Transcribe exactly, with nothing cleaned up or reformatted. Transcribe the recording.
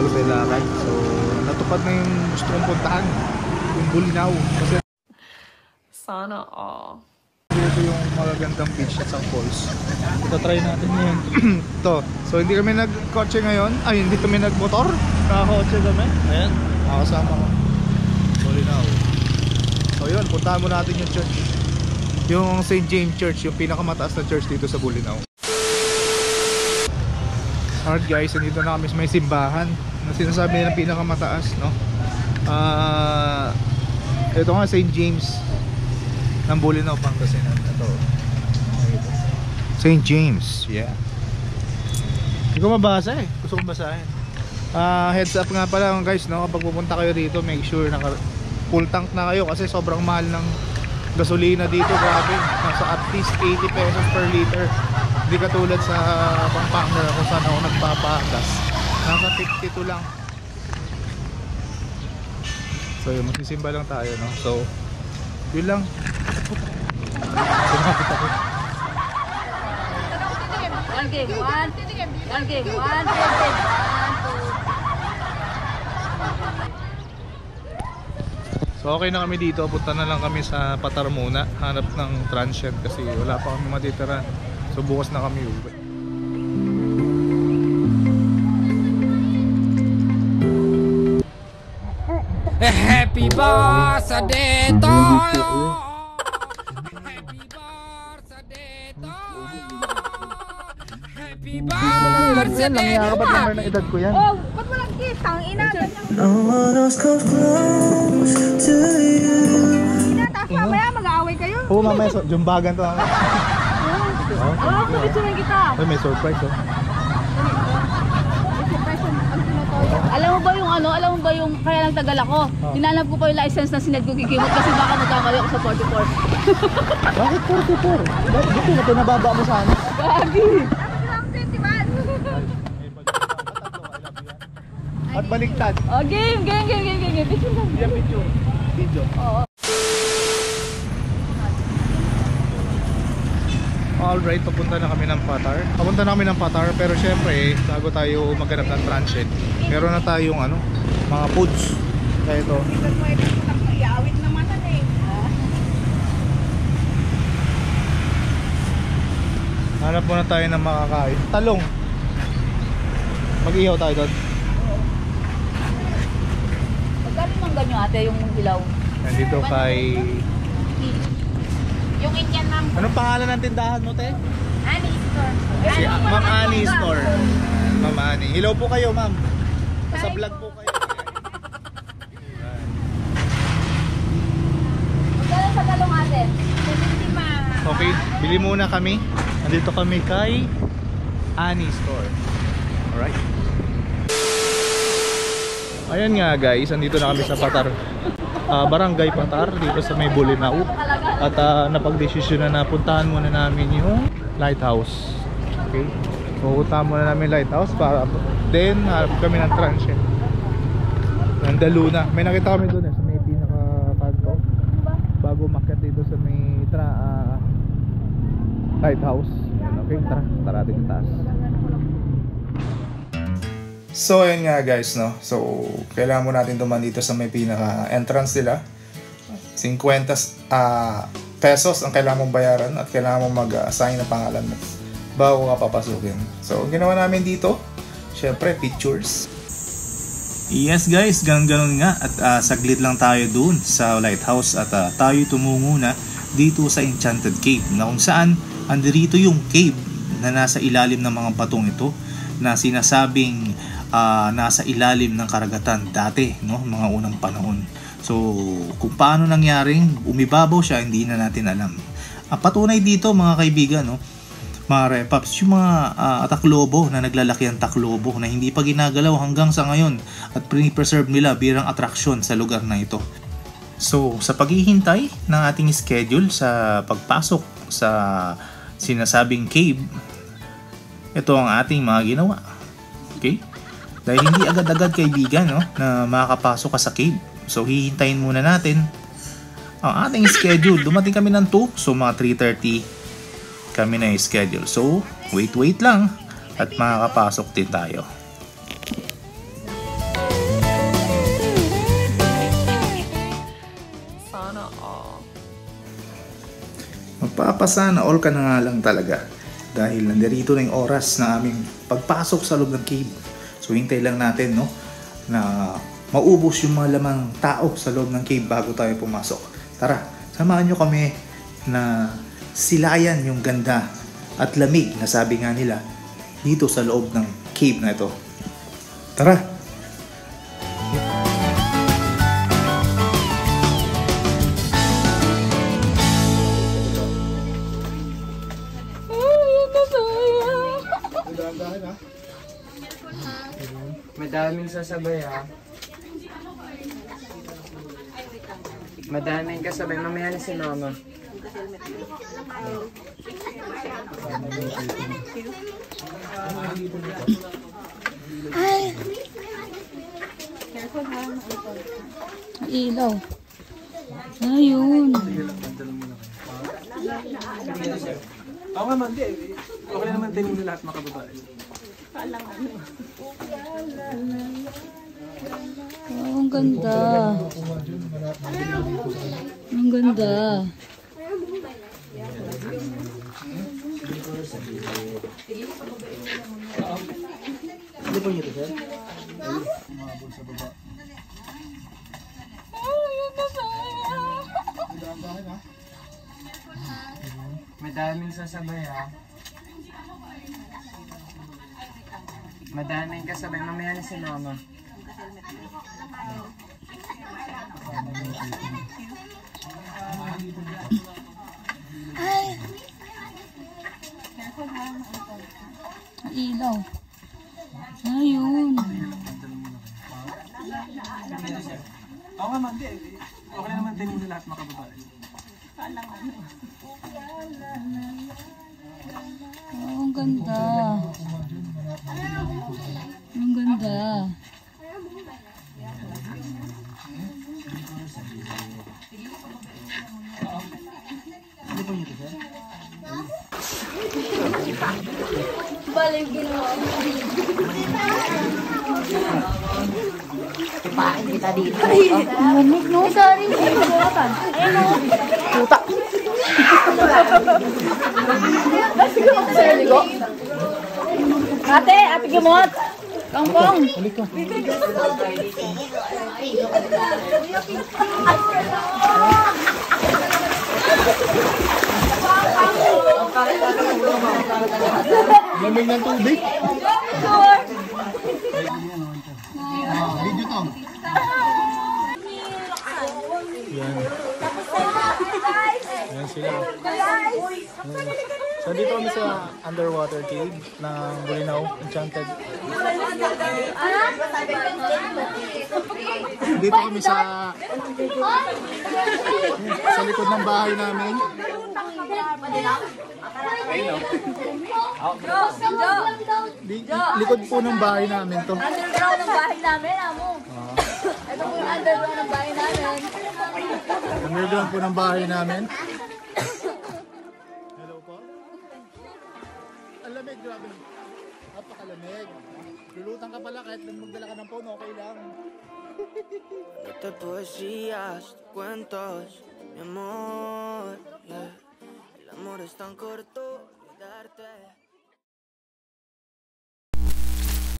lalo pa yung lakad. So natupad na yung gusto kong puntahan, yung Bolinao. Kasi sana all. Ito yung magagandang beach at San Falls. Ito try natin ngayon. Ito. So hindi kami nagkotse ngayon. Ay, hindi kami nagmotor. Nakakotse kami. Ayan. Nakasama ko. Bolinao. So yun, puntahan mo natin yung church. Yung Saint James Church, yung pinakamataas na church dito sa Bolinao. Alright guys, nandito na kami sa may simbahan na sinasabi nila pinakamataas, no? Ah, uh, ito nga Saint James ng Bolinao, Pangasinan. Ito. Saint James, yeah. Hindi ko mabasa eh. Gusto kong basahin. Uh, heads up nga pala guys, no? Kapag pupunta kayo dito, make sure na full tank na kayo kasi sobrang mahal ng gasolina dito. Grabe. Nasa at least eighty pesos per liter. Hindi katulad sa Pampanga kung saan ako nagpapagas. Nasa fifty-two lang. So yun, magsisimba lang tayo, no? So yun lang. Sumapit ako. One game, one. One game, one. So okay na kami dito. Punta na lang kami sa Patar muna. Hanap ng transient kasi wala pa kami matitira. So bukas na kami uwi. Happy birthday to you. Happy birthday to you. Happy birthday to you. Ng edad ko yan. Oh, ba't walang gift? Ang ina. No one else comes close to you. Ina, tapos mamaya mag-aaway kayo. Oo, mamaya jumbagan to. Oo, oh, pabitsurin kita. Ay, may surprise oh. Alam mo ba yung ano, alam mo ba yung kaya lang tagal ako? Oh. Hinanap ko pa yung license na sined ko gigimot kasi baka magkamali ako sa forty-four. Bakit forty-four? Bakit dito na pinababa mo sa ano? Gagi! At baliktad. Oh, game, game, game, game, game, game. Picture lang. Yeah, picture. Video. Oo. Alright, papunta na kami ng Patar. Papunta na kami ng Patar, pero syempre, bago tayo maghanap ng transit, meron na tayong ano, mga foods. Kaya ito. Iawit naman na eh. Hanap muna tayo ng makakain. Talong. Mag-ihaw tayo doon. Magkano mang ganyo ate yung ilaw? Nandito kay... Yung Indian ma'am. Anong pangalan ng tindahan mo, te? Annie Store. Si Ma'am Annie Store. Ma'am Annie. Hello po kayo, ma'am. Sa vlog po kayo. Magkano sa talong ate? seventy ma'am. Okay, bili muna kami. Nandito kami kay Annie Store. Alright. Ayan nga guys, andito na kami sa Patar. Uh, Barangay Patar dito sa may Bolinao. At uh, napagdesisyon na napuntahan muna namin yung lighthouse. Okay, so puntahan muna namin lighthouse para then harap kami ng transient ng Daluna. May nakita kami doon eh, sa may pinaka-kanto bago umakyat dito sa may tra, uh, lighthouse. Okay, tara, tara natin yung taas. So ayun nga guys, no. So kailangan mo natin dumaan dito sa may pinaka entrance nila. fifty uh, pesos ang kailangan mong bayaran at kailangan mong mag-assign ng pangalan mo bago ka papasukin. So ang ginawa namin dito, syempre pictures. Yes guys, ganun-ganun nga at uh, saglit lang tayo dun sa lighthouse at uh, tayo tumungo na dito sa Enchanted Cave na kung saan andirito yung cave na nasa ilalim ng mga batong ito na sinasabing uh, nasa ilalim ng karagatan dati, no, mga unang panahon. So kung paano nangyaring umibabaw siya, hindi na natin alam. Uh, patunay dito mga kaibigan, no, mga repaps, yung mga uh, taklobo na naglalaki ang taklobo na hindi pa ginagalaw hanggang sa ngayon at pre-preserve nila bilang atraksyon sa lugar na ito. So sa paghihintay ng ating schedule sa pagpasok sa sinasabing cave, ito ang ating mga ginawa. Okay? Dahil hindi agad-agad kaibigan, no, na makakapasok ka sa cave. So hihintayin muna natin ang ating schedule. Dumating kami ng two, so mga three thirty kami na i-schedule. So wait wait lang at makakapasok din tayo. Sana all. Magpapasana all ka na nga lang talaga dahil nandirito na yung oras na aming pagpasok sa loob ng cave. So hintay lang natin no na maubos yung mga lamang tao sa loob ng cave bago tayo pumasok. Tara, samahan nyo kami na silayan yung ganda at lamig na sabi nga nila dito sa loob ng cave na ito. Tara! Madaming sasabay ha. Madaming kasabay. Mamaya na si mama. Ay! Ilaw. Ayun. Ako naman, di. Okay naman din yung lahat makababae. Oh, ang ganda. Ang ganda. Hindi po nyo ito, sir? Madaming sasabay ha. Madaming kasabay. Mamaya na si mama. Ay! Ilaw. Ayun. Ako naman, di. Okay naman din yung lahat makababae. Oh, ang ganda. Ang ganda. Hindi po nyo ito, sir? Balik ginawa. Pakin kita dito. Lamig no? Sorry. Ayan o. Puta. Ate, ate Gimot. Kangkong. Lamig ng tubig. Video to. Yan. Yan sila. So dito kami sa underwater cave ng Bolinao, Enchanted. Dito kami sa sa likod ng bahay namin. Di, likod po ng bahay namin to. Underground ng bahay namin, amo. Ito po yung underground ng bahay namin. Underground po ng bahay namin. Hello po. Ang lamig, grabe. Napakalamig. Lulutan ka pala kahit magdala ka ng phone, okay lang. De poesías, de cuentos, mi amor, yeah. El amor es tan corto, olvidarte.